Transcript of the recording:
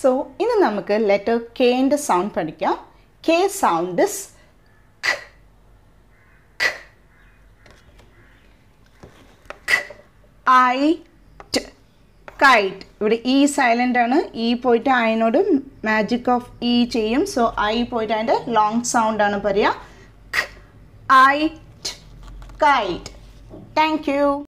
So ഇന്ന് നമുക്ക് letter Kന്റെ സൗണ്ട് പഠിക്കാം. K sound is k, k, k, I, t, kite. ഇവിടെ E സൈലന്റ് ആണ്. E പോയിട്ട് I-നോട് മാജിക് ഓഫ് E ചെയ്യും. സോ I പോയിട്ട് അതിൻ്റെ ലോങ് സൗണ്ട് ആണ് പറയുക. K, I, t, kite. Thank you.